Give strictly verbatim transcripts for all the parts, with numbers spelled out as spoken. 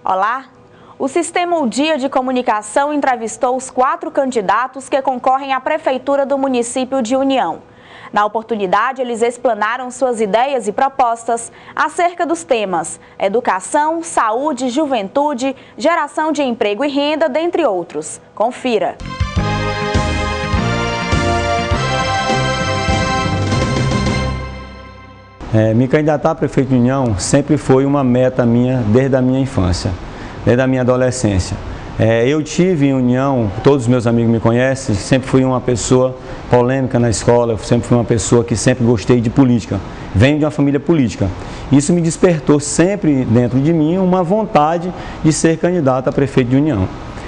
Olá! O Sistema O Dia de Comunicação entrevistou os quatro candidatos que concorrem à Prefeitura do município de União. Na oportunidade, eles explanaram suas ideias e propostas acerca dos temas educação, saúde, juventude, geração de emprego e renda, dentre outros. Confira! É, me candidatar a prefeito de União sempre foi uma meta minha desde a minha infância, desde a minha adolescência. É, eu tive em União, todos os meus amigos me conhecem, sempre fui uma pessoa polêmica na escola, eu sempre fui uma pessoa que sempre gostei de política. Venho de uma família política. Isso me despertou sempre dentro de mim uma vontade de ser candidato a prefeito de União.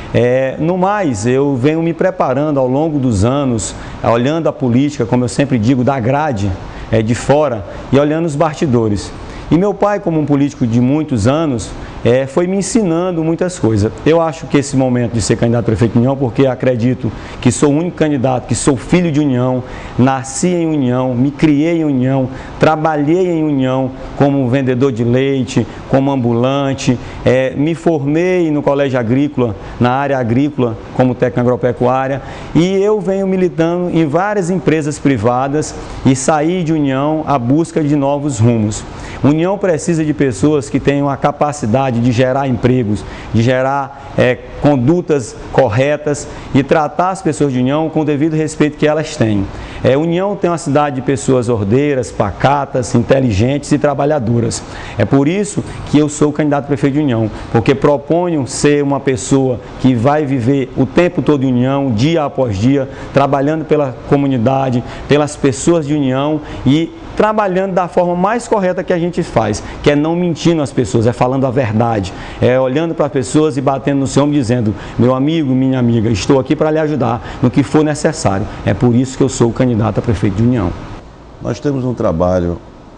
É, no mais, eu venho me preparando ao longo dos anos, olhando a política, como eu sempre digo, da grade, é, de fora, e olhando os bastidores. E meu pai, como um político de muitos anos, é, foi me ensinando muitas coisas. Eu acho que esse momento de ser candidato a prefeito de União, porque acredito que sou o único candidato, que sou filho de União, nasci em União, me criei em União, trabalhei em União como vendedor de leite, como ambulante, é, me formei no colégio agrícola, na área agrícola, como técnico agropecuária, e eu venho militando em várias empresas privadas e saí de União à busca de novos rumos. União precisa de pessoas que tenham a capacidade de gerar empregos, de gerar é, condutas corretas e tratar as pessoas de União com o devido respeito que elas têm. É, União tem uma cidade de pessoas ordeiras, pacatas, inteligentes e trabalhadoras. É por isso que eu sou o candidato a prefeito de União, porque proponho ser uma pessoa que vai viver o tempo todo em União, dia após dia, trabalhando pela comunidade, pelas pessoas de União e trabalhando da forma mais correta que a gente faz, que é não mentindo às pessoas, é falando a verdade, é olhando para as pessoas e batendo no seu ombro dizendo: meu amigo, minha amiga, estou aqui para lhe ajudar no que for necessário. É por isso que eu sou o candidato a prefeito de União. Nós temos um trabalho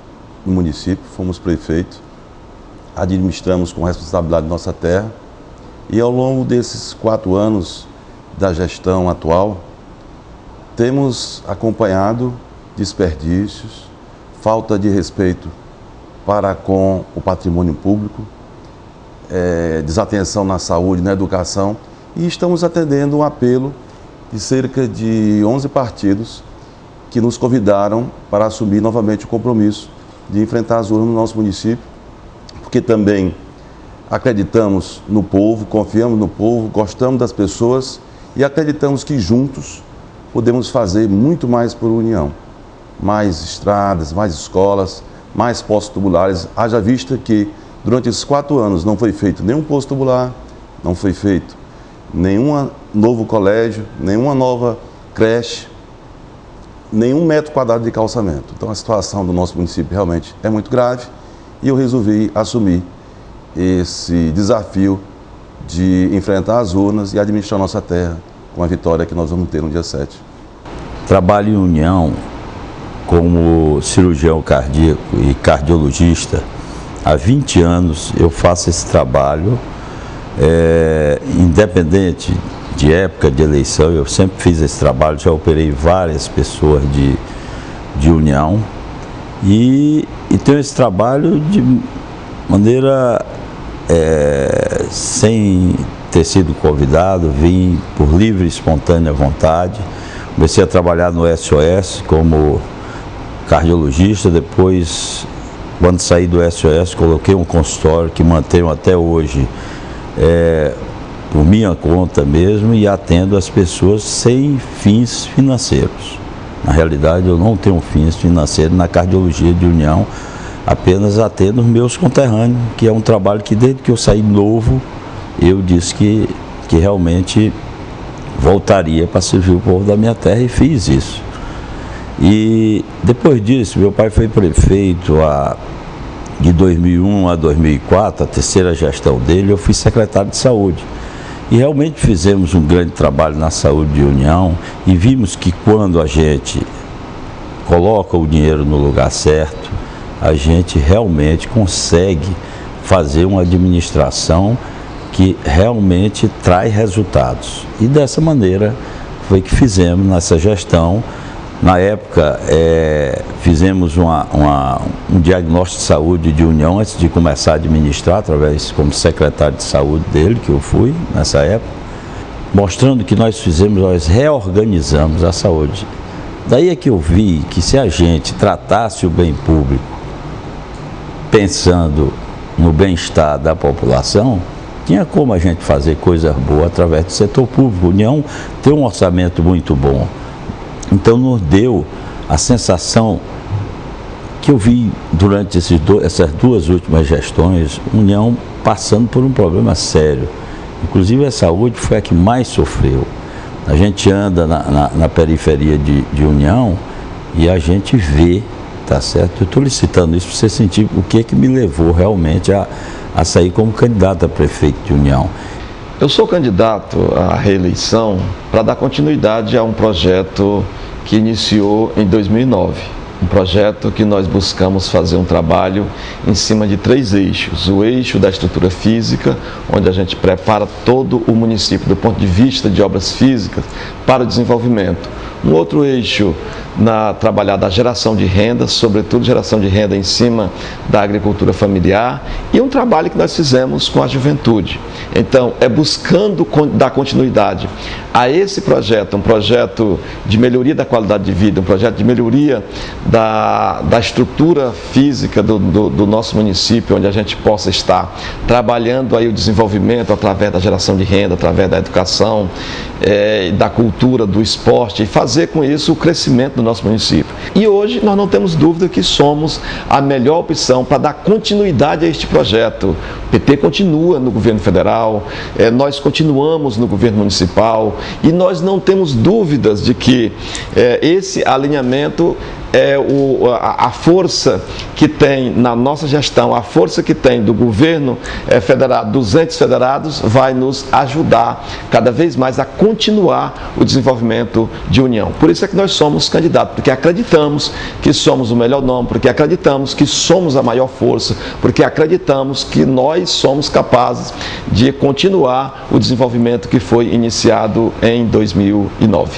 no município, fomos prefeito, administramos com responsabilidade nossa terra e ao longo desses quatro anos da gestão atual, temos acompanhado desperdícios, falta de respeito para com o patrimônio público, é, desatenção na saúde, na educação, e estamos atendendo um apelo de cerca de onze partidos que nos convidaram para assumir novamente o compromisso de enfrentar as urnas no nosso município, porque também acreditamos no povo, confiamos no povo, gostamos das pessoas e acreditamos que juntos podemos fazer muito mais por União. Mais estradas, mais escolas, mais postos tubulares, haja vista que durante esses quatro anos não foi feito nenhum posto tubular, não foi feito nenhum novo colégio, nenhuma nova creche, nenhum metro quadrado de calçamento. Então a situação do nosso município realmente é muito grave e eu resolvi assumir esse desafio de enfrentar as urnas e administrar nossa terra com a vitória que nós vamos ter no dia sete. Trabalho em União como cirurgião cardíaco e cardiologista. Há vinte anos eu faço esse trabalho, é, independente de época de eleição, eu sempre fiz esse trabalho, já operei várias pessoas de, de União e, e tenho esse trabalho de maneira é, sem ter sido convidado, vim por livre e espontânea vontade. Comecei a trabalhar no S O S como cardiologista, depois, quando saí do S O S, coloquei um consultório que mantenho até hoje é, por minha conta mesmo e atendo as pessoas sem fins financeiros. Na realidade, eu não tenho fins financeiros na cardiologia de União, apenas atendo os meus conterrâneos, que é um trabalho que desde que eu saí novo, eu disse que, que realmente voltaria para servir o povo da minha terra e fiz isso. E depois disso, meu pai foi prefeito a, de dois mil e um a dois mil e quatro, a terceira gestão dele, eu fui secretário de saúde. E realmente fizemos um grande trabalho na saúde de União e vimos que quando a gente coloca o dinheiro no lugar certo, a gente realmente consegue fazer uma administração que realmente traz resultados. E dessa maneira foi que fizemos nessa gestão, Na época, é, fizemos uma, uma, um diagnóstico de saúde de União antes de começar a administrar, através como secretário de saúde dele, que eu fui nessa época, mostrando que nós fizemos, nós reorganizamos a saúde. Daí é que eu vi que se a gente tratasse o bem público pensando no bem-estar da população, tinha como a gente fazer coisa boa através do setor público. A União tem um orçamento muito bom. Então nos deu a sensação que eu vi durante esses do, essas duas últimas gestões, União passando por um problema sério. Inclusive a saúde foi a que mais sofreu. A gente anda na, na, na periferia de, de União e a gente vê, tá certo? Eu estou lhe citando isso para você sentir o que, que me levou realmente a, a sair como candidato a prefeito de União. Eu sou candidato à reeleição para dar continuidade a um projeto que iniciou em dois mil e nove. Um projeto que nós buscamos fazer um trabalho em cima de três eixos. O eixo da estrutura física, onde a gente prepara todo o município do ponto de vista de obras físicas para o desenvolvimento. Um outro eixo na trabalhar da geração de renda, sobretudo geração de renda em cima da agricultura familiar, e um trabalho que nós fizemos com a juventude. Então, é buscando dar continuidade a esse projeto, um projeto de melhoria da qualidade de vida, um projeto de melhoria da, da estrutura física do, do, do nosso município, onde a gente possa estar trabalhando aí o desenvolvimento através da geração de renda, através da educação, é, da cultura, do esporte, e fazer com isso o crescimento do nosso município. E hoje nós não temos dúvida que somos a melhor opção para dar continuidade a este projeto. O P T continua no governo federal, é, nós continuamos no governo municipal e nós não temos dúvidas de que é, esse alinhamento é o, a, a força que tem na nossa gestão, a força que tem do governo é, federado, dos entes federados, vai nos ajudar cada vez mais a continuar o desenvolvimento de União. Por isso é que nós somos candidatos, porque acreditamos que somos o melhor nome, porque acreditamos que somos a maior força, porque acreditamos que nós somos capazes de continuar o desenvolvimento que foi iniciado em dois mil e nove.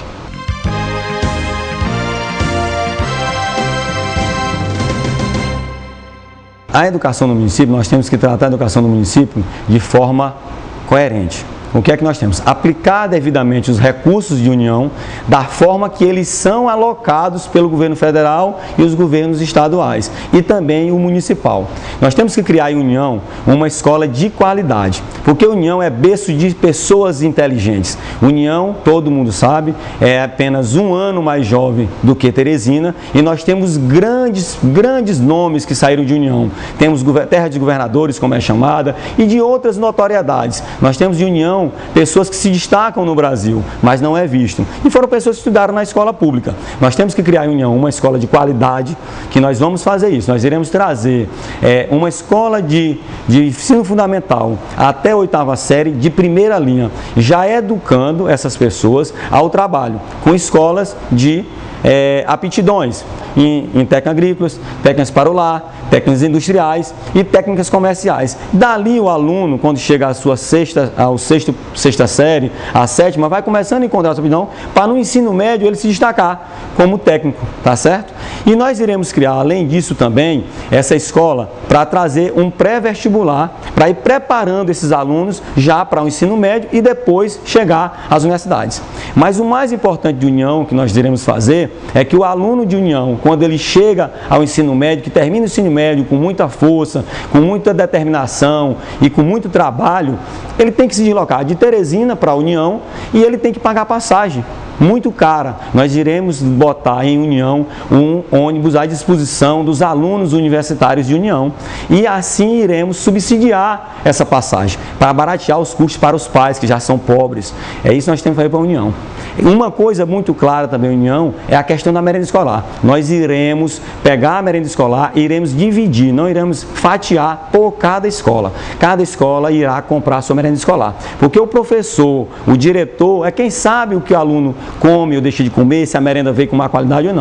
A educação no município, nós temos que tratar a educação do município de forma coerente. O que é que nós temos? Aplicar devidamente os recursos de União da forma que eles são alocados pelo governo federal e os governos estaduais e também o municipal. Nós temos que criar em União uma escola de qualidade, porque União é berço de pessoas inteligentes. União, todo mundo sabe, é apenas um ano mais jovem do que Teresina e nós temos grandes, grandes nomes que saíram de União. Temos Terra de Governadores, como é chamada, e de outras notoriedades. Nós temos de União pessoas que se destacam no Brasil, mas não é visto. E foram pessoas que estudaram na escola pública. Nós temos que criar em União uma escola de qualidade, que nós vamos fazer isso. Nós iremos trazer é, uma escola de, de ensino fundamental até a oitava série de primeira linha, já educando essas pessoas ao trabalho, com escolas de É, aptidões em, em técnicas agrícolas, técnicas para o lar, técnicas industriais e técnicas comerciais. Dali o aluno, quando chega à sua sexta, ao sexto, sexta série, à sétima, vai começando a encontrar a sua aptidão para no ensino médio ele se destacar como técnico, tá certo? E nós iremos criar, além disso também, essa escola para trazer um pré-vestibular, para ir preparando esses alunos já para o ensino médio e depois chegar às universidades. Mas o mais importante de União que nós iremos fazer é que o aluno de União, quando ele chega ao ensino médio, que termina o ensino médio com muita força, com muita determinação e com muito trabalho, ele tem que se deslocar de Teresina para a União e ele tem que pagar passagem muito cara. Nós iremos botar em União um ônibus à disposição dos alunos universitários de União e assim iremos subsidiar essa passagem para baratear os custos para os pais que já são pobres. É isso que nós temos que fazer para a União. Uma coisa muito clara também, União, é a questão da merenda escolar. Nós iremos pegar a merenda escolar e iremos dividir, não iremos fatiar por cada escola. Cada escola irá comprar a sua merenda escolar. Porque o professor, o diretor, é quem sabe o que o aluno come ou deixa de comer, se a merenda veio com má qualidade ou não.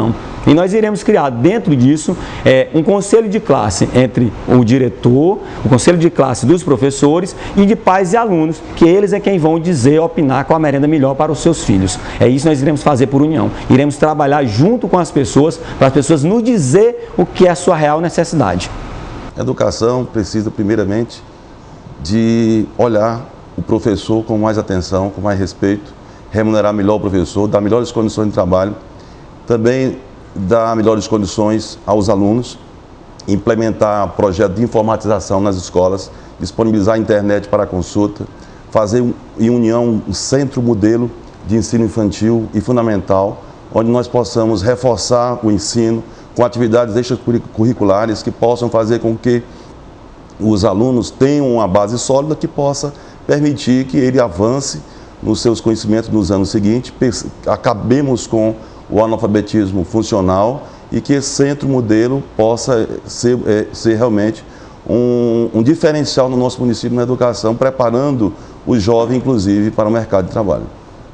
E nós iremos criar dentro disso é, um conselho de classe entre o diretor, o conselho de classe dos professores e de pais e alunos, que eles é quem vão dizer, opinar qual a merenda melhor para os seus filhos. É isso que nós iremos fazer por união. Iremos trabalhar junto com as pessoas, para as pessoas nos dizer o que é a sua real necessidade. A educação precisa, primeiramente, de olhar o professor com mais atenção, com mais respeito, remunerar melhor o professor, dar melhores condições de trabalho, também dar melhores condições aos alunos, implementar projetos de informatização nas escolas, disponibilizar a internet para consulta, fazer em união um centro modelo de ensino infantil e fundamental, onde nós possamos reforçar o ensino com atividades extracurriculares que possam fazer com que os alunos tenham uma base sólida que possa permitir que ele avance nos seus conhecimentos nos anos seguintes, acabemos com o analfabetismo funcional e que esse centro modelo possa ser, é, ser realmente um, um diferencial no nosso município na educação, preparando o jovem, inclusive, para o mercado de trabalho.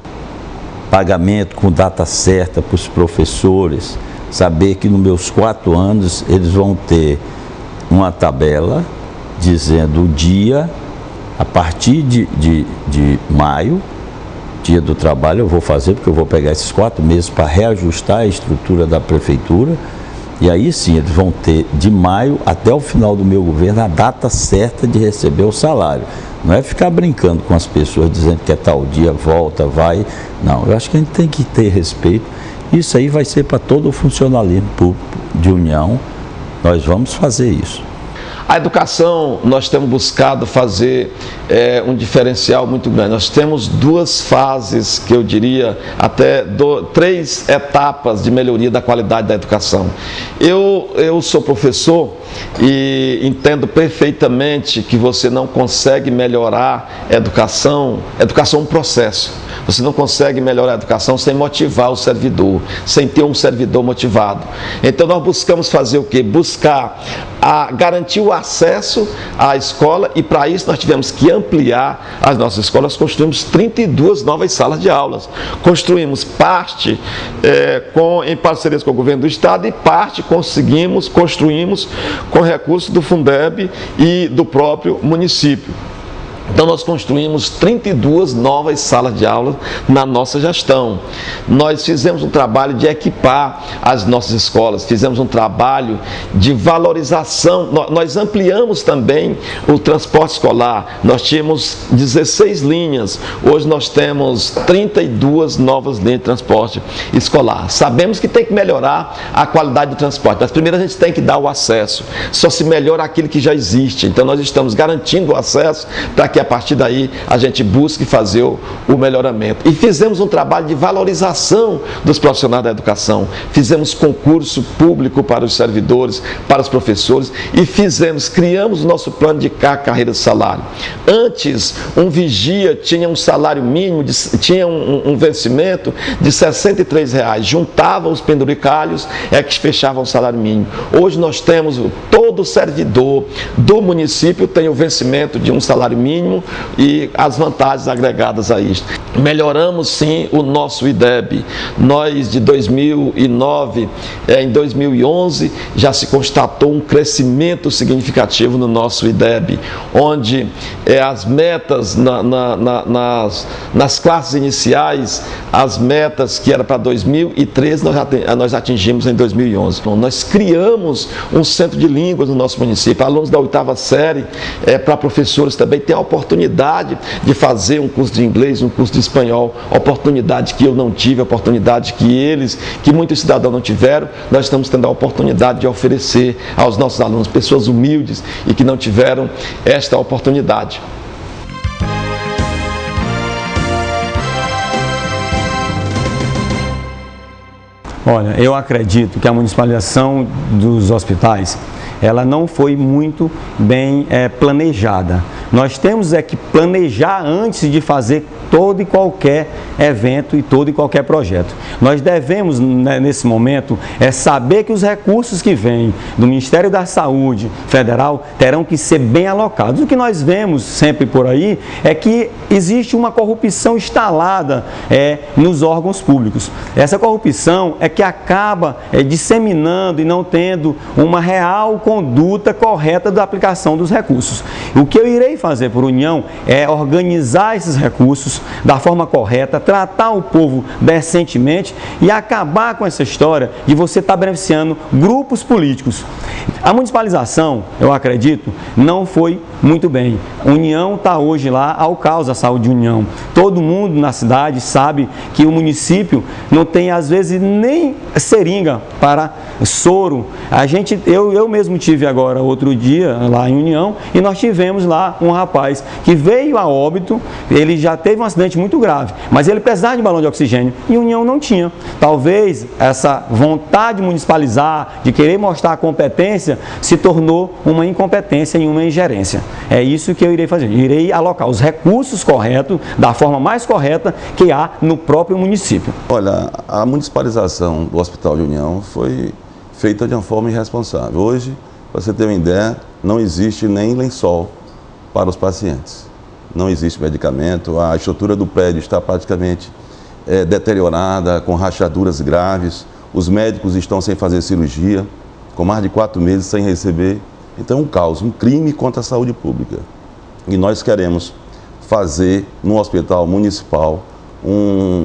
Pagamento com data certa para os professores, saber que nos meus quatro anos eles vão ter uma tabela dizendo o dia, a partir de, de, de maio, dia do trabalho eu vou fazer, porque eu vou pegar esses quatro meses para reajustar a estrutura da prefeitura, e aí sim eles vão ter de maio até o final do meu governo a data certa de receber o salário. Não é ficar brincando com as pessoas dizendo que é tal dia, volta, vai. Não, eu acho que a gente tem que ter respeito. Isso aí vai ser para todo o funcionalismo público de União. Nós vamos fazer isso. A educação, nós temos buscado fazer é, um diferencial muito grande. Nós temos duas fases, que eu diria, até do, três etapas de melhoria da qualidade da educação. Eu, eu sou professor e entendo perfeitamente que você não consegue melhorar a educação. Educação é um processo. Você não consegue melhorar a educação sem motivar o servidor, sem ter um servidor motivado. Então nós buscamos fazer o quê? Buscar a, garantir o acesso à escola, e para isso nós tivemos que ampliar as nossas escolas. Construímos trinta e duas novas salas de aulas. Construímos parte é, com, em parcerias com o governo do estado, e parte conseguimos, construímos com recursos do Fundeb e do próprio município. Então nós construímos trinta e duas novas salas de aula na nossa gestão. Nós fizemos um trabalho de equipar as nossas escolas, fizemos um trabalho de valorização, nós ampliamos também o transporte escolar. Nós tínhamos dezesseis linhas, hoje nós temos trinta e duas novas linhas de transporte escolar. Sabemos que tem que melhorar a qualidade do transporte, mas primeiro a gente tem que dar o acesso. Só se melhora aquilo que já existe. Então nós estamos garantindo o acesso para que a partir daí a gente busque fazer o, o melhoramento. E fizemos um trabalho de valorização dos profissionais da educação. Fizemos concurso público para os servidores, para os professores, e fizemos, criamos o nosso plano de carreira de salário. Antes, um vigia tinha um salário mínimo, de, tinha um, um vencimento de sessenta e três reais. Juntava os penduricalhos, é que fechava o salário mínimo. Hoje nós temos, todo servidor do município tem o vencimento de um salário mínimo e as vantagens agregadas a isto. Melhoramos sim o nosso I D E B. Nós de dois mil e nove, em dois mil e onze, já se constatou um crescimento significativo no nosso I D E B, onde é, as metas na, na, na, nas, nas classes iniciais, as metas que era para dois mil e treze, nós, nós atingimos em dois mil e onze. Então, nós criamos um centro de línguas no nosso município. Alunos da oitava série, é, para professores também, tem a oportunidade de fazer um curso de inglês, um curso de espanhol, oportunidade que eu não tive, oportunidade que eles, que muitos cidadãos não tiveram. Nós estamos tendo a oportunidade de oferecer aos nossos alunos, pessoas humildes e que não tiveram esta oportunidade. Olha, eu acredito que a municipalização dos hospitais, ela não foi muito bem é, planejada, Nós temos é que planejar antes de fazer todo e qualquer evento e todo e qualquer projeto. Nós devemos, né, nesse momento, é saber que os recursos que vêm do Ministério da Saúde Federal terão que ser bem alocados. O que nós vemos sempre por aí é que existe uma corrupção instalada é, nos órgãos públicos. Essa corrupção é que acaba é, disseminando e não tendo uma real conduta correta da aplicação dos recursos. O que eu irei fazer por União é organizar esses recursos da forma correta, tratar o povo decentemente e acabar com essa história de você estar beneficiando grupos políticos. A municipalização, eu acredito, não foi muito bem. União está hoje lá ao caos da saúde de União. Todo mundo na cidade sabe que o município não tem, às vezes, nem seringa para soro. A gente, eu, eu mesmo tive agora, outro dia, lá em União, e nós tivemos lá um rapaz que veio a óbito, ele já teve um acidente muito grave, mas ele precisava de balão de oxigênio e União não tinha. Talvez essa vontade de municipalizar, de querer mostrar a competência, se tornou uma incompetência e uma ingerência. É isso que eu irei fazer. Irei alocar os recursos corretos, da forma mais correta que há no próprio município. Olha, a municipalização do Hospital de União foi feita de uma forma irresponsável. Hoje, para você ter uma ideia, não existe nem lençol para os pacientes. Não existe medicamento, a estrutura do prédio está praticamente é, deteriorada, com rachaduras graves, os médicos estão sem fazer cirurgia, com mais de quatro meses sem receber. Então é um caos, um crime contra a saúde pública. E nós queremos fazer no hospital municipal um,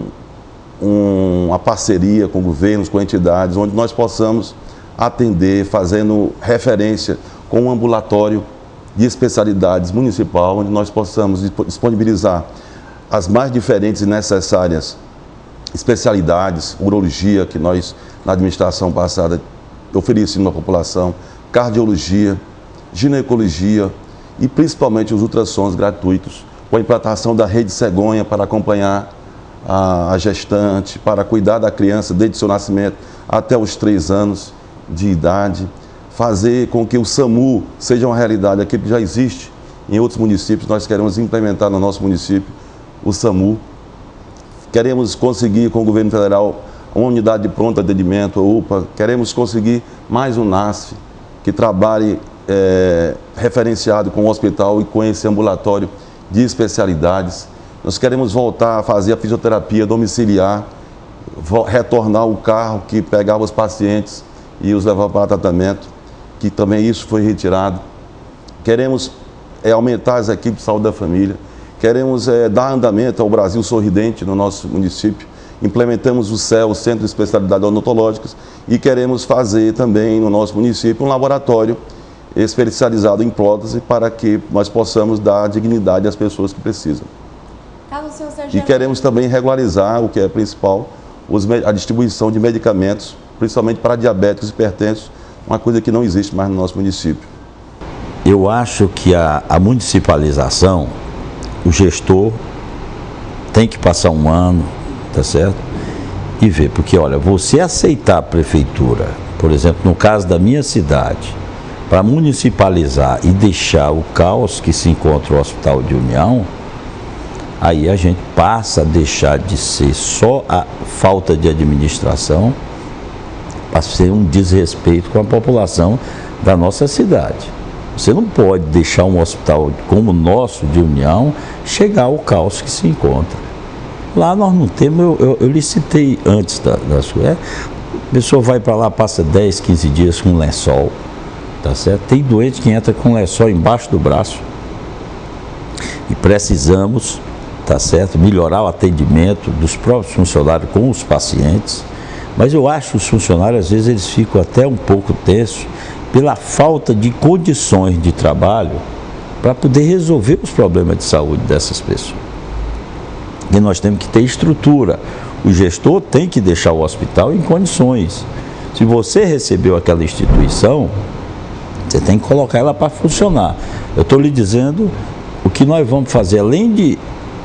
um, uma parceria com governos, com entidades, onde nós possamos atender, fazendo referência com um ambulatório de especialidades municipal, onde nós possamos disponibilizar as mais diferentes e necessárias especialidades, urologia, que nós, na administração passada, oferecemos à população, cardiologia, ginecologia e principalmente os ultrassons gratuitos, com a implantação da rede cegonha para acompanhar a, a gestante, para cuidar da criança desde seu nascimento até os três anos de idade, fazer com que o SAMU seja uma realidade, aquilo que já existe em outros municípios. Nós queremos implementar no nosso município o SAMU. Queremos conseguir com o governo federal uma unidade de pronto atendimento, a U P A. Queremos conseguir mais um NASF, que trabalhe é, referenciado com o hospital e com esse ambulatório de especialidades. Nós queremos voltar a fazer a fisioterapia domiciliar, retornar o carro que pegava os pacientes e os levava para tratamento, que também isso foi retirado. Queremos é, aumentar as equipes de saúde da família, queremos é, dar andamento ao Brasil Sorridente no nosso município, implementamos o C E L, o Centro de Especialidades Odontológicas, e queremos fazer também no nosso município um laboratório especializado em prótese para que nós possamos dar dignidade às pessoas que precisam. E queremos também regularizar, o que é principal, os, a distribuição de medicamentos, principalmente para diabéticos e hipertensos, uma coisa que não existe mais no nosso município. Eu acho que a, a municipalização, o gestor tem que passar um ano, tá certo? E ver, porque olha, você aceitar a prefeitura, por exemplo, no caso da minha cidade, para municipalizar e deixar o caos que se encontra o Hospital de União, aí a gente passa a deixar de ser só a falta de administração, para ser um desrespeito com a população da nossa cidade. Você não pode deixar um hospital como o nosso de União chegar ao caos que se encontra. Lá nós não temos, eu, eu, eu lhe citei antes da, da sua, é, a pessoa vai para lá, passa dez, quinze dias com lençol, tá certo? Tem doente que entra com lençol embaixo do braço. E precisamos, tá certo, melhorar o atendimento dos próprios funcionários com os pacientes. Mas eu acho que os funcionários, às vezes, eles ficam até um pouco tensos pela falta de condições de trabalho para poder resolver os problemas de saúde dessas pessoas. E nós temos que ter estrutura. O gestor tem que deixar o hospital em condições. Se você recebeu aquela instituição, você tem que colocar ela para funcionar. Eu estou lhe dizendo o que nós vamos fazer, além de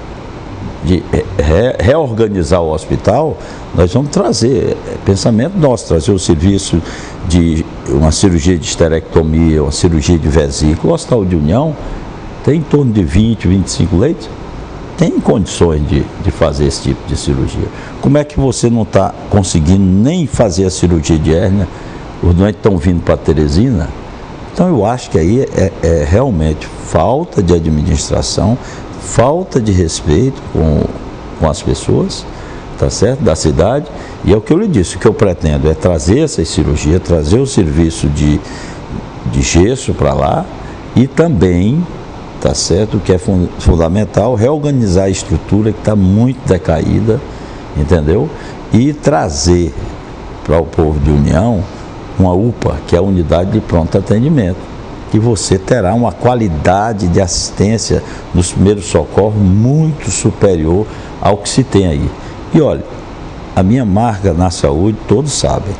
de re, reorganizar o hospital, nós vamos trazer, é pensamento nosso, trazer o serviço de uma cirurgia de esterectomia, uma cirurgia de vesícula. O Hospital de União tem em torno de vinte, vinte e cinco leitos, tem condições de, de fazer esse tipo de cirurgia. Como é que você não está conseguindo nem fazer a cirurgia de hérnia? Os doentes estão vindo para Teresina? Então eu acho que aí é, é realmente falta de administração, falta de respeito com, com as pessoas, tá certo? Da cidade. E é o que eu lhe disse, o que eu pretendo é trazer essa cirurgia, trazer o serviço de, de gesso para lá e também, tá certo, o que é fun fundamental, reorganizar a estrutura que está muito decaída, entendeu? E trazer para o povo de União uma U P A, que é a unidade de pronto atendimento, que você terá uma qualidade de assistência nos primeiros socorros muito superior ao que se tem aí. E olha, a minha marca na saúde, todos sabem.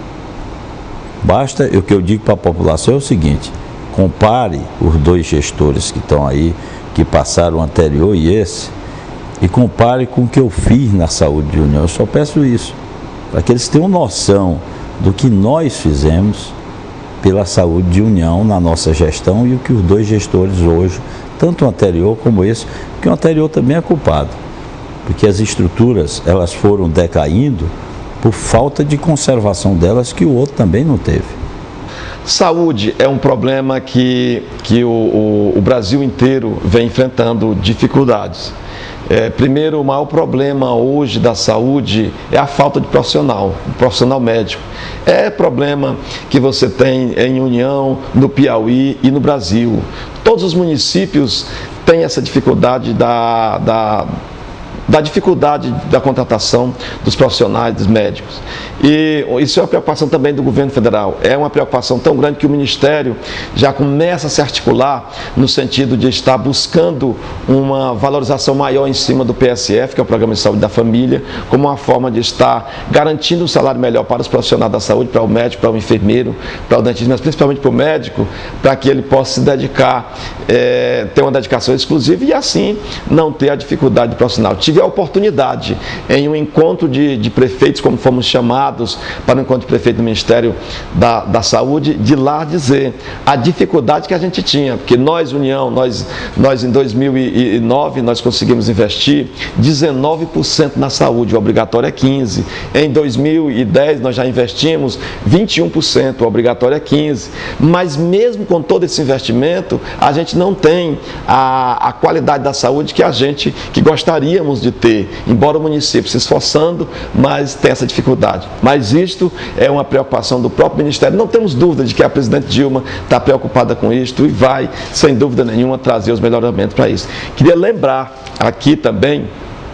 Basta, o que eu digo para a população é o seguinte, compare os dois gestores que estão aí, que passaram o anterior e esse, e compare com o que eu fiz na saúde de União. Eu só peço isso, para que eles tenham noção do que nós fizemos pela saúde de União na nossa gestão e o que os dois gestores hoje, tanto o anterior como esse, porque o anterior também é culpado, porque as estruturas elas foram decaindo por falta de conservação delas, que o outro também não teve. Saúde é um problema que, que o, o, o Brasil inteiro vem enfrentando dificuldades. É, primeiro, o maior problema hoje da saúde é a falta de profissional, profissional médico. É problema que você tem em União, no Piauí e no Brasil. Todos os municípios têm essa dificuldade da, da, da dificuldade da contratação dos profissionais, dos médicos. E isso é uma preocupação também do governo federal. É uma preocupação tão grande que o Ministério já começa a se articular no sentido de estar buscando uma valorização maior em cima do P S F, que é o Programa de Saúde da Família, como uma forma de estar garantindo um salário melhor para os profissionais da saúde, para o médico, para o enfermeiro, para o dentista, mas principalmente para o médico, para que ele possa se dedicar, é, ter uma dedicação exclusiva e assim não ter a dificuldade profissional. Tive a oportunidade em um encontro de, de prefeitos, como fomos chamados, para o encontro de prefeito do Ministério da, da Saúde, de lá dizer a dificuldade que a gente tinha, porque nós, União, nós, nós em dois mil e nove, nós conseguimos investir dezenove por cento na saúde, o obrigatório é quinze por cento. Em dois mil e dez, nós já investimos vinte e um por cento, o obrigatório é quinze por cento. Mas mesmo com todo esse investimento, a gente não tem a, a qualidade da saúde que a gente, que gostaríamos de ter, embora o município se esforçando, mas tem essa dificuldade. Mas isto é uma preocupação do próprio Ministério. Não temos dúvida de que a presidente Dilma está preocupada com isto e vai, sem dúvida nenhuma, trazer os melhoramentos para isso. Queria lembrar aqui também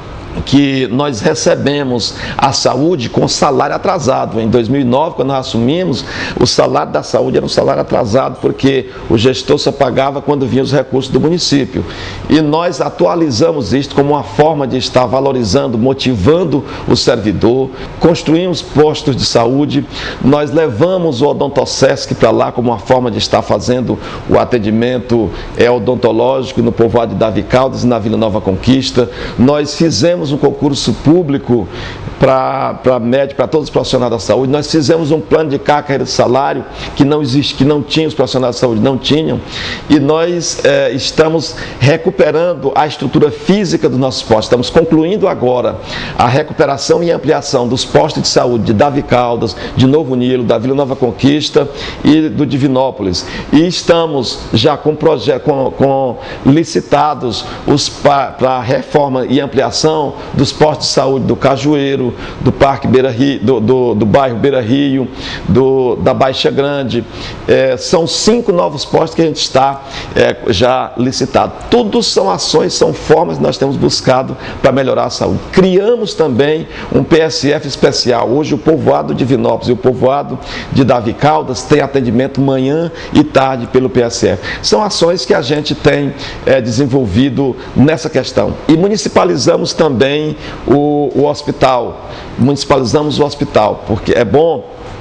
que nós recebemos a saúde com salário atrasado. Em dois mil e nove, quando nós assumimos, o salário da saúde era um salário atrasado, porque o gestor só pagava quando vinham os recursos do município. E nós atualizamos isto como uma forma de estar valorizando, motivando o servidor, construímos postos de saúde, nós levamos o Odontosesc para lá como uma forma de estar fazendo o atendimento odontológico no povoado de Davi Caldas e na Vila Nova Conquista. Nós fizemos um concurso público para médico, para todos os profissionais da saúde. Nós fizemos um plano de carreira de salário que não existe, que não tinha, os profissionais da saúde não tinham, e nós é, estamos recuperando a estrutura física dos nossos postos. Estamos concluindo agora a recuperação e ampliação dos postos de saúde de Davi Caldas, de Novo Nilo, da Vila Nova Conquista e do Divinópolis. E estamos já com, projeto, com, com licitados para a reforma e ampliação dos postos de saúde do Cajueiro, do Parque Beira Rio, do, do, do bairro Beira Rio, do, da Baixa Grande. É, são cinco novos postos que a gente está é, já licitado. Tudo são ações, são formas que nós temos buscado para melhorar a saúde. Criamos também um P S F especial. Hoje o povoado de Divinópolis e o povoado de Davi Caldas tem atendimento manhã e tarde pelo P S F. São ações que a gente tem é, desenvolvido nessa questão. E municipalizamos também o, o hospital, municipalizamos o hospital, porque é bom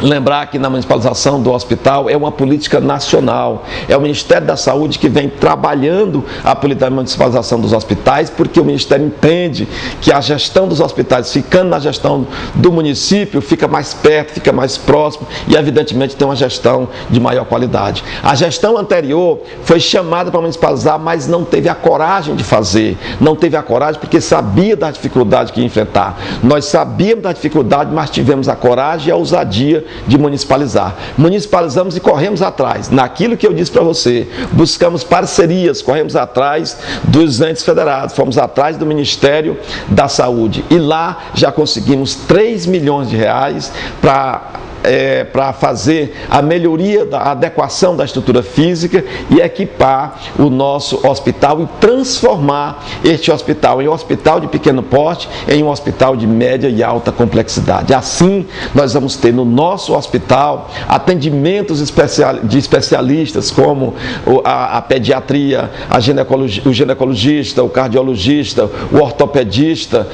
Lembrar que na municipalização do hospital é uma política nacional, é o Ministério da Saúde que vem trabalhando a política da municipalização dos hospitais, porque o Ministério entende que a gestão dos hospitais, ficando na gestão do município, fica mais perto, fica mais próximo e, evidentemente, tem uma gestão de maior qualidade. A gestão anterior foi chamada para municipalizar, mas não teve a coragem de fazer, não teve a coragem porque sabia da dificuldade que ia enfrentar. Nós sabíamos da dificuldade, mas tivemos a coragem e a ousadia de municipalizar. Municipalizamos e corremos atrás. Naquilo que eu disse para você, buscamos parcerias, corremos atrás dos entes federados, fomos atrás do Ministério da Saúde e lá já conseguimos três milhões de reais para É, para fazer a melhoria, da adequação da estrutura física e equipar o nosso hospital e transformar este hospital em um hospital de pequeno porte em um hospital de média e alta complexidade. Assim, nós vamos ter no nosso hospital atendimentos especial, de especialistas como a, a pediatria, a ginecologi, o ginecologista, o cardiologista, o ortopedista.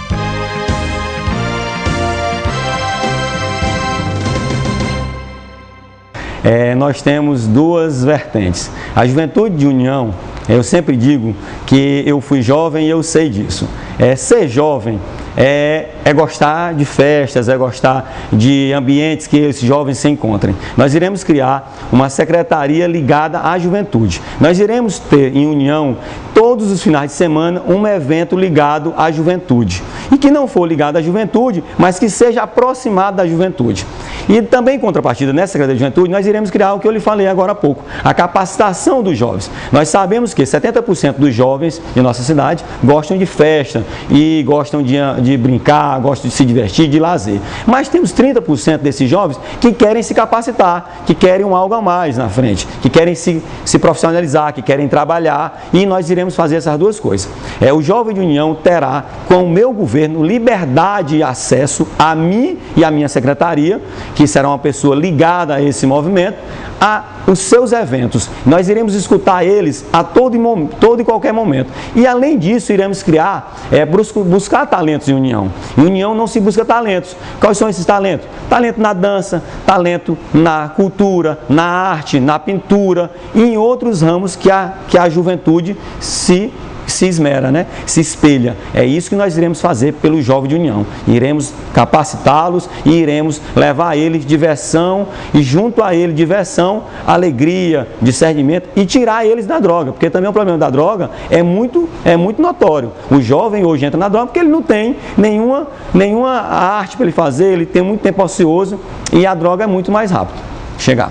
É, nós temos duas vertentes. A Juventude de União, eu sempre digo que eu fui jovem e eu sei disso. É, ser jovem é, é gostar de festas, é gostar de ambientes que esses jovens se encontrem. Nós iremos criar uma secretaria ligada à juventude. Nós iremos ter em União, todos os finais de semana, um evento ligado à juventude. E que não for ligado à juventude, mas que seja aproximado da juventude. E também, em contrapartida, nessa Secretaria de Juventude, nós iremos criar o que eu lhe falei agora há pouco, a capacitação dos jovens. Nós sabemos que setenta por cento dos jovens de nossa cidade gostam de festa e gostam de, de brincar, gostam de se divertir, de lazer. Mas temos trinta por cento desses jovens que querem se capacitar, que querem um algo a mais na frente, que querem se, se profissionalizar, que querem trabalhar, e nós iremos fazer essas duas coisas. É, o Jovem de União terá, com o meu governo, liberdade e acesso a mim e a minha secretaria, que será uma pessoa ligada a esse movimento, a os seus eventos. Nós iremos escutar eles a todo e, todo e qualquer momento. E além disso, iremos criar, é, buscar talentos em União. Em União não se busca talentos. Quais são esses talentos? Talento na dança, talento na cultura, na arte, na pintura e em outros ramos que a, que a juventude se se esmera, né? Se espelha. É isso que nós iremos fazer pelo Jovem de União. Iremos capacitá-los e iremos levar a eles diversão e junto a ele diversão, alegria, discernimento e tirar eles da droga, porque também o problema da droga é muito, é muito notório. O jovem hoje entra na droga porque ele não tem nenhuma, nenhuma arte para ele fazer, ele tem muito tempo ocioso e a droga é muito mais rápido chegar.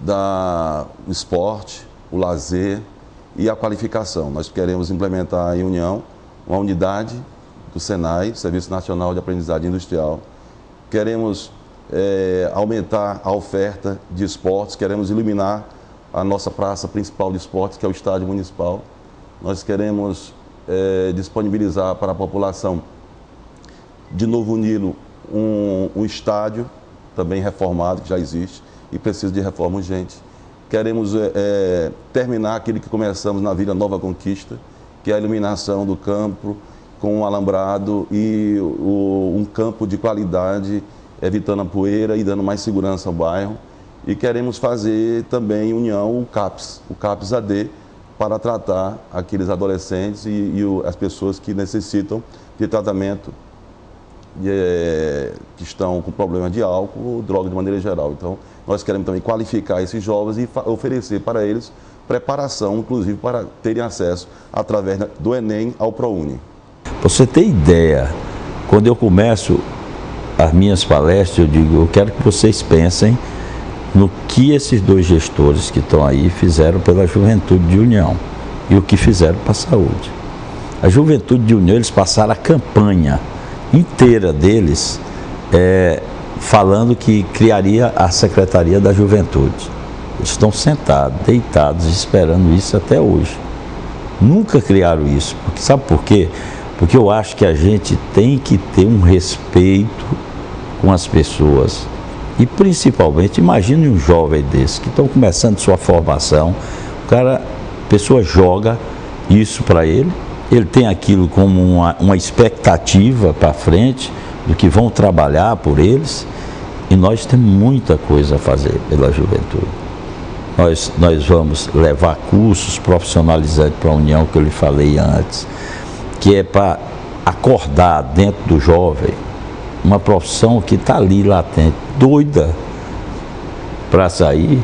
Da o esporte, o lazer e a qualificação. Nós queremos implementar em União uma unidade do Senai, Serviço Nacional de Aprendizagem Industrial. Queremos é, aumentar a oferta de esportes, queremos iluminar a nossa praça principal de esportes, que é o Estádio Municipal. Nós queremos é, disponibilizar para a população de Novo Nilo um, um estádio também reformado, que já existe, e precisa de reforma urgente. Queremos é, terminar aquilo que começamos na Vila Nova Conquista, que é a iluminação do campo com um alambrado e o, um campo de qualidade, evitando a poeira e dando mais segurança ao bairro. E queremos fazer também em União o CAPS, o CAPS A D, para tratar aqueles adolescentes e, e o, as pessoas que necessitam de tratamento, de, é, que estão com problemas de álcool, droga de maneira geral. Então, nós queremos também qualificar esses jovens e oferecer para eles preparação, inclusive para terem acesso, através do Enem, ao ProUni. Você tem ideia, quando eu começo as minhas palestras, eu digo, eu quero que vocês pensem no que esses dois gestores que estão aí fizeram pela Juventude de União e o que fizeram para a saúde. A Juventude de União, eles passaram a campanha inteira deles, é, falando que criaria a Secretaria da Juventude. Eles estão sentados, deitados, esperando isso até hoje. Nunca criaram isso. Porque, sabe por quê? Porque eu acho que a gente tem que ter um respeito com as pessoas. E principalmente, imagine um jovem desse, que estão começando sua formação, o cara, a pessoa joga isso para ele, ele tem aquilo como uma, uma expectativa para frente, do que vão trabalhar por eles. E nós temos muita coisa a fazer pela juventude. Nós, nós vamos levar cursos profissionalizantes para a União, que eu lhe falei antes, que é para acordar dentro do jovem uma profissão que está ali latente, doida para sair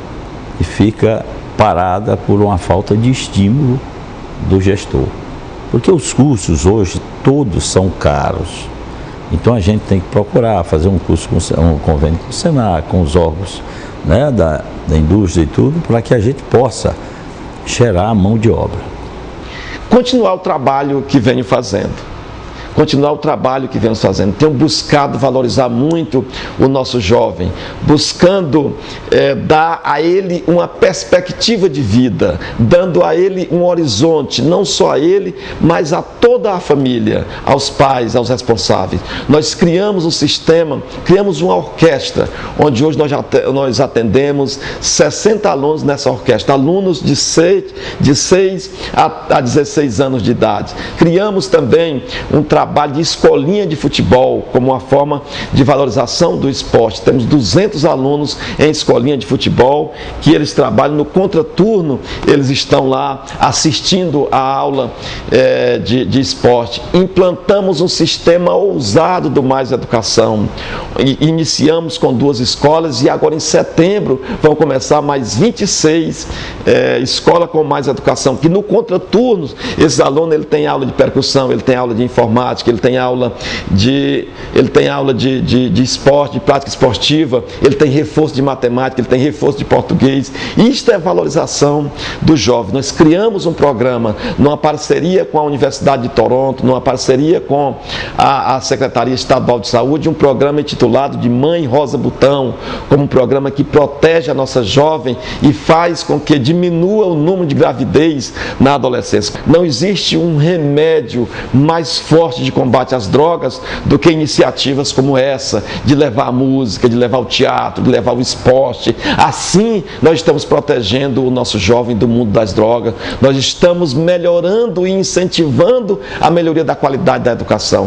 e fica parada por uma falta de estímulo do gestor. Porque os cursos hoje todos são caros. Então a gente tem que procurar fazer um curso, com, um convênio com o Senac, com os órgãos, né, da, da indústria e tudo, para que a gente possa gerar a mão de obra. Continuar o trabalho que venho fazendo. Continuar o trabalho que vemos fazendo. Tenho buscado valorizar muito o nosso jovem, buscando é, dar a ele uma perspectiva de vida, dando a ele um horizonte, não só a ele, mas a toda a família, aos pais, aos responsáveis. Nós criamos um sistema, criamos uma orquestra, onde hoje nós, já, nós atendemos sessenta alunos nessa orquestra, alunos de seis, de seis a, a dezesseis anos de idade. Criamos também um trabalho trabalho de escolinha de futebol, como uma forma de valorização do esporte. Temos duzentos alunos em escolinha de futebol, que eles trabalham no contraturno, eles estão lá assistindo a aula é, de, de esporte. Implantamos um sistema ousado do Mais Educação. Iniciamos com duas escolas e agora em setembro vão começar mais vinte e seis é, escolas com Mais Educação, que no contraturno, esses alunos ele tem aula de percussão, ele tem aula de informática, ele tem aula de, ele tem aula de, de, de esporte, de prática esportiva, ele tem reforço de matemática, ele tem reforço de português. Isto é valorização do jovem. Nós criamos um programa numa parceria com a Universidade de Toronto, numa parceria com a, a Secretaria Estadual de Saúde, um programa intitulado de Mãe Rosa Botão, como um programa que protege a nossa jovem e faz com que diminua o número de gravidez na adolescência. Não existe um remédio mais forte de combate às drogas do que iniciativas como essa, de levar a música, de levar o teatro, de levar o esporte. Assim, nós estamos protegendo o nosso jovem do mundo das drogas, nós estamos melhorando e incentivando a melhoria da qualidade da educação.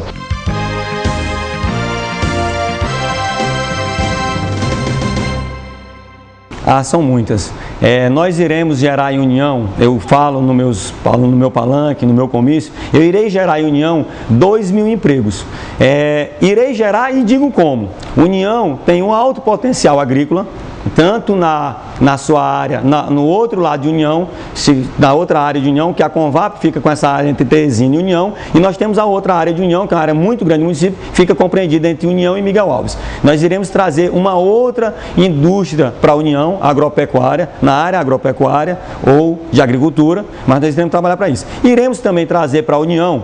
Ah, são muitas. É, nós iremos gerar em União, eu falo no, meus, no meu palanque, no meu comício, eu irei gerar em União dois mil empregos. É, irei gerar e digo como. União tem um alto potencial agrícola, tanto na, na sua área, na, no outro lado de União, se, na outra área de União, que a Convap fica com essa área entre Teresina e União, e nós temos a outra área de União, que é uma área muito grande do município, fica compreendida entre União e Miguel Alves. Nós iremos trazer uma outra indústria para a União, agropecuária, na área agropecuária ou de agricultura, mas nós iremos trabalhar para isso. Iremos também trazer para a União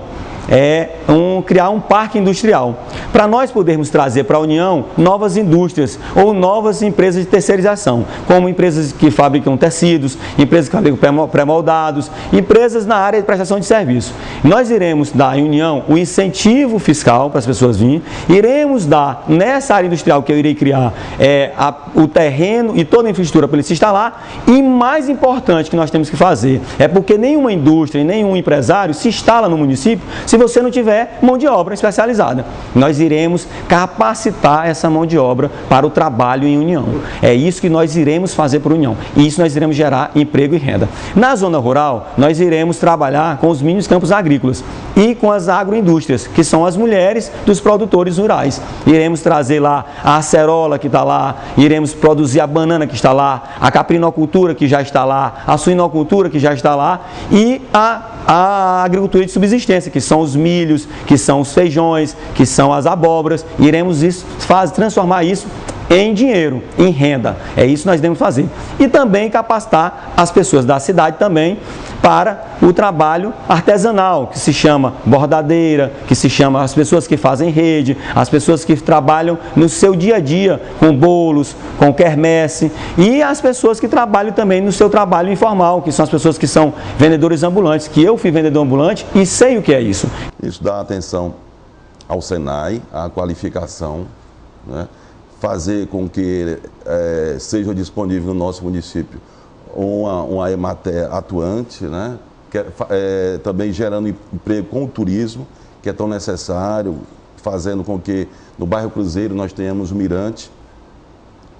é um, criar um parque industrial, para nós podermos trazer para a União novas indústrias ou novas empresas de terceirização, como empresas que fabricam tecidos, empresas que fabricam pré-moldados, empresas na área de prestação de serviço. Nós iremos dar em União o incentivo fiscal para as pessoas virem, iremos dar nessa área industrial que eu irei criar é, a, o terreno e toda a infraestrutura para ele se instalar, e mais importante que nós temos que fazer é porque nenhuma indústria e nenhum empresário se instala no município se você não tiver mão de obra especializada. Nós iremos capacitar essa mão de obra para o trabalho em União. É isso que nós iremos fazer para a União. E isso nós iremos gerar emprego e renda. Na zona rural, nós iremos trabalhar com os mini campos agrícolas e com as agroindústrias, que são as mulheres dos produtores rurais. Iremos trazer lá a acerola que está lá, iremos produzir a banana que está lá, a caprinocultura que já está lá, a suinocultura que já está lá e a, a agricultura de subsistência, que são os milhos, que são os feijões, que são as abóboras. Iremos isso, faz, transformar isso em dinheiro, em renda. É isso que nós devemos fazer. E também capacitar as pessoas da cidade também para o trabalho artesanal, que se chama bordadeira, que se chama as pessoas que fazem rede, as pessoas que trabalham no seu dia a dia com bolos, com quermesse, e as pessoas que trabalham também no seu trabalho informal, que são as pessoas que são vendedores ambulantes, que eu fui vendedor ambulante e sei o que é isso. Isso dá atenção ao Senai, à qualificação, né? Fazer com que é, seja disponível no nosso município uma, uma Emater atuante, né? Que é, é, também gerando emprego com o turismo, que é tão necessário, fazendo com que no bairro Cruzeiro nós tenhamos o Mirante,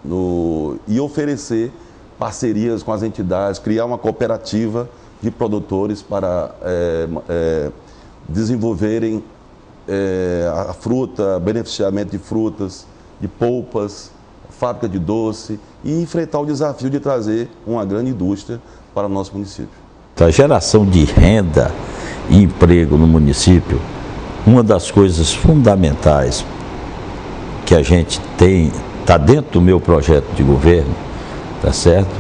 no, e oferecer parcerias com as entidades, criar uma cooperativa de produtores para é, é, desenvolverem é, a fruta, beneficiamento de frutas, de polpas, fábrica de doce e enfrentar o desafio de trazer uma grande indústria para o nosso município. A geração de renda e emprego no município, uma das coisas fundamentais que a gente tem, está dentro do meu projeto de governo, tá certo?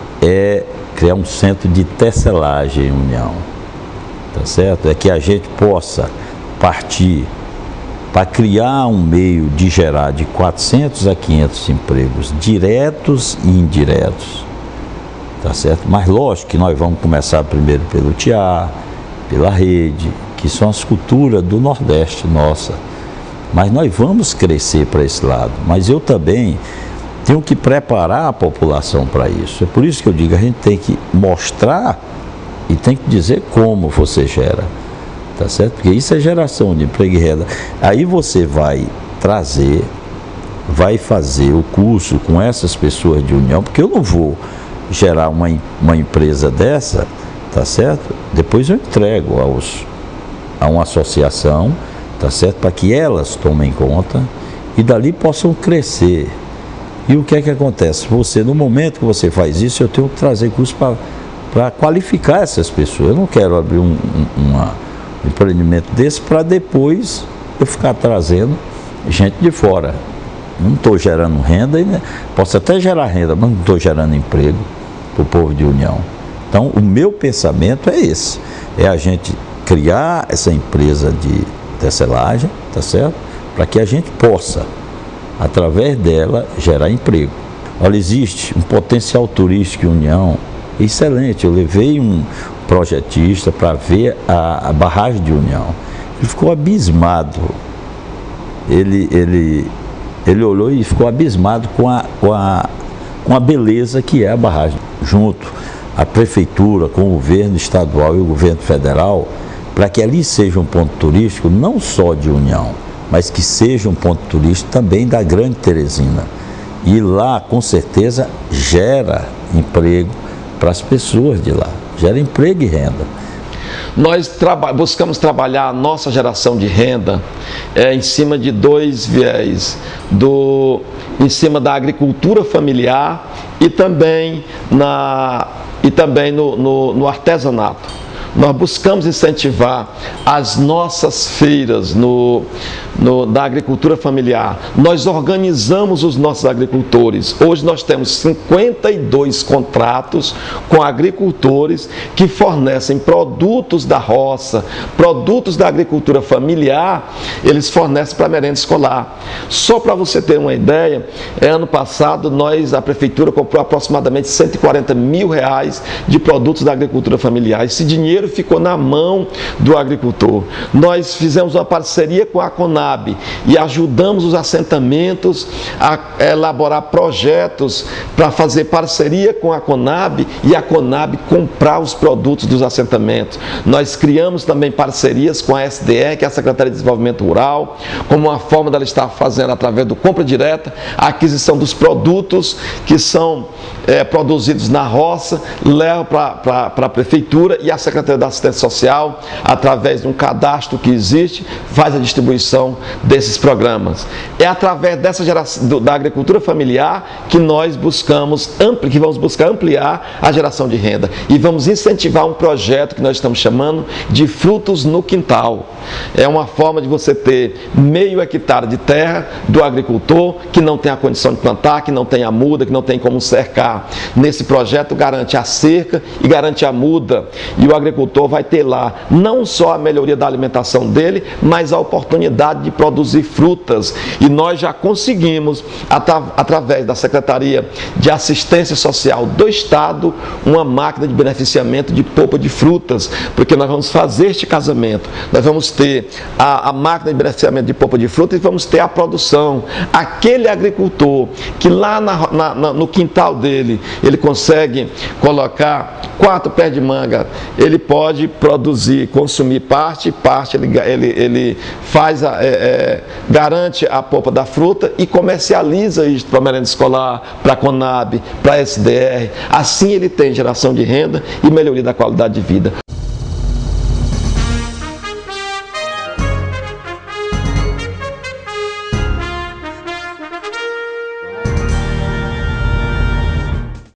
É criar um centro de tecelagem em União, tá certo? É que a gente possa partir para criar um meio de gerar de quatrocentos a quinhentos empregos diretos e indiretos, tá certo? Mas lógico que nós vamos começar primeiro pelo tear, pela rede, que são as culturas do Nordeste nossa, mas nós vamos crescer para esse lado, mas eu também tenho que preparar a população para isso. É por isso que eu digo, a gente tem que mostrar e tem que dizer como você gera, tá certo? Porque isso é geração de emprego e renda. Aí você vai trazer, vai fazer o curso com essas pessoas de união, porque eu não vou gerar uma, uma empresa dessa, tá certo? Depois eu entrego aos, a uma associação, tá certo? Para que elas tomem conta e dali possam crescer. E o que é que acontece? Você, no momento que você faz isso, eu tenho que trazer curso para qualificar essas pessoas. Eu não quero abrir um, um, uma, um empreendimento desse para depois eu ficar trazendo gente de fora. Não estou gerando renda, né? Posso até gerar renda, mas não estou gerando emprego para o povo de União. Então, o meu pensamento é esse, é a gente criar essa empresa de tecelagem, tá certo? Para que a gente possa, através dela, gerar emprego. Olha, existe um potencial turístico em União excelente. Eu levei um projetista para ver a, a barragem de União. Ele ficou abismado. Ele, ele, ele olhou e ficou abismado com a, com, a, com a beleza que é a barragem. Junto a prefeitura, com o governo estadual e o governo federal, para que ali seja um ponto turístico não só de União, mas que seja um ponto turístico também da Grande Teresina. E lá, com certeza, gera emprego para as pessoas de lá, gera emprego e renda. Nós traba- buscamos trabalhar a nossa geração de renda é, em cima de dois viés, do, em cima da agricultura familiar e também, na, e também no, no, no artesanato. Nós buscamos incentivar as nossas feiras no, no, da agricultura familiar. Nós organizamos os nossos agricultores. Hoje nós temos cinquenta e dois contratos com agricultores que fornecem produtos da roça, produtos da agricultura familiar, eles fornecem para a merenda escolar. Só para você ter uma ideia, ano passado nós, a prefeitura comprou aproximadamente cento e quarenta mil reais de produtos da agricultura familiar. Esse dinheiro ficou na mão do agricultor. Nós fizemos uma parceria com a Conab e ajudamos os assentamentos a elaborar projetos para fazer parceria com a Conab e a Conab comprar os produtos dos assentamentos. Nós criamos também parcerias com a S D R, que é a Secretaria de Desenvolvimento Rural, como uma forma dela estar fazendo através do compra direta, a aquisição dos produtos que são é, produzidos na roça, leva para a prefeitura e a Secretaria da Assistência Social, através de um cadastro que existe, faz a distribuição desses programas. É através dessa geração do, da agricultura familiar que nós buscamos, ampli, que vamos buscar ampliar a geração de renda e vamos incentivar um projeto que nós estamos chamando de frutos no quintal. É uma forma de você ter meio hectare de terra do agricultor que não tem a condição de plantar, que não tem a muda, que não tem como cercar. Nesse projeto garante a cerca e garante a muda, e o agricultor vai ter lá não só a melhoria da alimentação dele, mas a oportunidade de produzir frutas. E nós já conseguimos, atra através da Secretaria de Assistência Social do Estado, uma máquina de beneficiamento de polpa de frutas, porque nós vamos fazer este casamento. Nós vamos ter a, a máquina de beneficiamento de polpa de frutas e vamos ter a produção. Aquele agricultor que lá na, na, na, no quintal dele, ele consegue colocar quatro pés de manga, ele pode produzir, consumir parte, parte ele, ele, ele faz a, é, é, garante a polpa da fruta e comercializa isso para a merenda escolar, para a Conab, para a S D R. Assim ele tem geração de renda e melhoria da qualidade de vida.